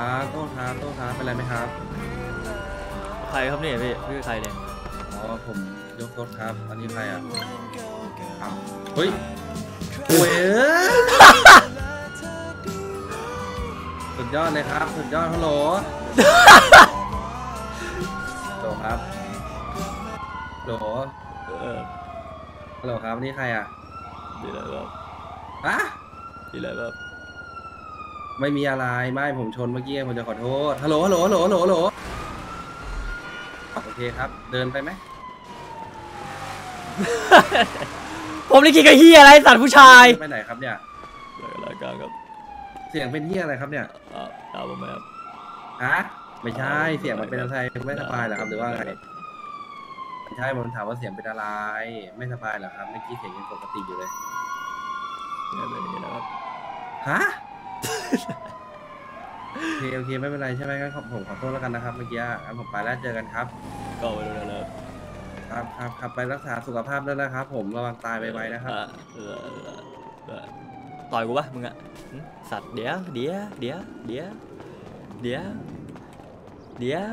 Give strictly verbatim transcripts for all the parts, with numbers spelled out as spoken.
ครับโทษครับโทษครับเป็นไรไหมครับใครครับเนี่ยพี่พี่ใครเนี่ยอ๋อผมยกรถครับอันนี้ใครอ่ะเฮ้ยโอ้ยสุดยอดเลยครับสุดยอดฮัลโหลฮัลโหลครับฮัลโหลฮัลโหลครับนี่ใครอ่ะดีเลยครับฮะดีเลยครับไม่มีอะไรไม่ผมชนเมื่อกี้ผมจะขอโทษฮัลโหลฮัลโหลฮัลโหลฮัลโหลฮัลโหลโอเคครับเดินไปไหมผมเลยคิดกับเฮียอะไรสัตว์ผู้ชายไปไหนครับเนี่ยรายการครับเสียงเป็นเฮียอะไรครับเนี่ยด่าผมไหมครับฮะไม่ใช่เสียงมันเป็นอะไรไม่สบายเหรอครับหรือว่าไงไม่ใช่ผมถามว่าเสียงเป็นอะไรไม่สบายเหรอครับเมื่อกี้เสียงยังปกติอยู่เลยเนี่ยเป็นอย่างนี้นะครับฮะโอเคโอเคไม่เป็นไรใช่ไหมงั้นผมขอโทษแล้วกันนะครับเมื่อกี้งั้นผมไปแล้วเจอกันครับก็ไปดูเลยครับครับครับไปรักษาสุขภาพด้วยนะครับผมระวังตายไปๆนะครับต่อยกูปะมึงอะสัตว์เดี๋ยวเดี๋ยวเดี๋ยวเดี๋ยวเดี๋ยวเดี๋ยว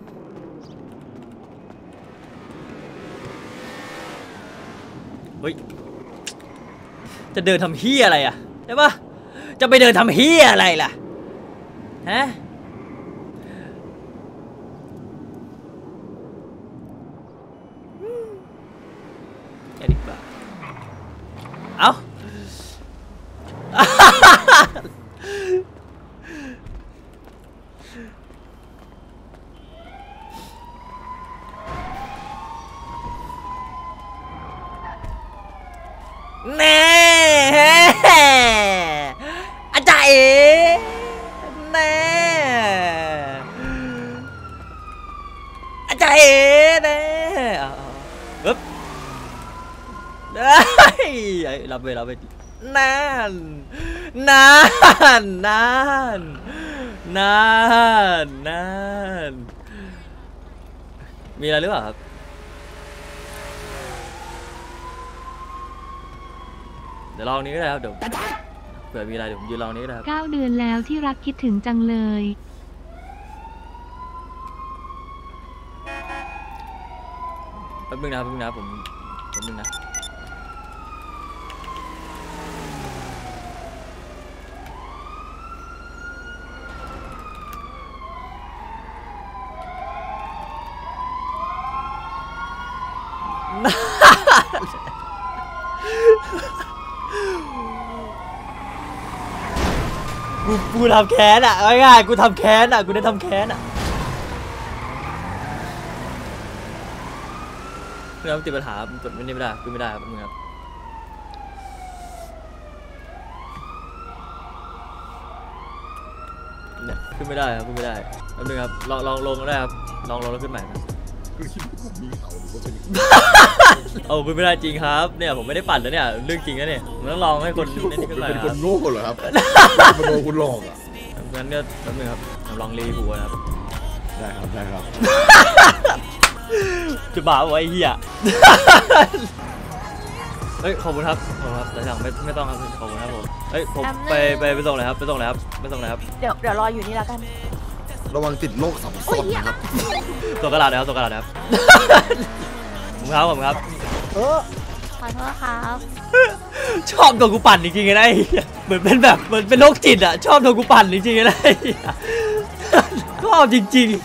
เฮ้ยจะเดินทำเฮียอะไรอะใช่ปะจะไปเดินทำเฮียอะไรล่ะฮะเอ็ดบ้าเอาแน่อาจารย์เอ๋แน่อาจารย์เอ๋แน่ปึ๊บได้รับไปรับไปนั่นนั่นนั่นนั่นนั่นมีอะไรหรือเปล่าครับเดี๋ยวลองนี้ก็ได้ครับเดี๋ยวเผื่อมีอะไรเดี๋ยวผมยืนลองนี้ก็ได้ครับเก้าเดือนแล้วที่รักคิดถึงจังเลยแป๊บนึงนะแป๊บนึงนะผมแป๊บนึงนะกูกูทำแค้นอ่ะง่ายๆกูทำแค้นอ่ะกูได้ทำแค้นอ่ะเรื่องติดปัญหามันกดไม่ได้ไม่ได้ขึ้นไม่ได้ครับมึงครับเนี่ยขึ้นไม่ได้ครับขึ้นไม่ได้แป๊บนึงครับลองลองลงก็ได้ครับลองลงแล้วขึ้นใหม่นะเอาขึ้นไม่ได้จริงครับเนี่ยผมไม่ได้ปั่นแล้วเนี่ยเรื่องจริงนะเนี่ยผมต้องลองให้คนนี่ขึ้นไปครับเป็นคนโง่เหรอครับเป็นโง่คุณหลอกอ่ะงั้นก็แป๊บนึงครับลองรีบูครับได้ครับได้ครับจะบ้าไว้เหี้ยเฮ้ยขอบคุณครับขอบคุณครับแต่สั่งไม่ไม่ต้องครับขอบคุณครับผมเฮ้ยผมไปไปไปส่งเลยครับไปส่งเลยครับไปส่งเลยครับเดี๋ยวเดี๋ยวรออยู่นี่แล้วกันระวังติดโรคสัมสนนะครับส่งกระดาษนะครับส่งกระดาษนะครับผมครับผมครับเออขอโทษครับชอบโดนกูปั่นจริงๆนะไอ้เหมือนเป็นแบบเหมือนเป็นโรคจิตอ่ะชอบโดนกูปั่นจริงๆนะไอ้ชอบจริงๆ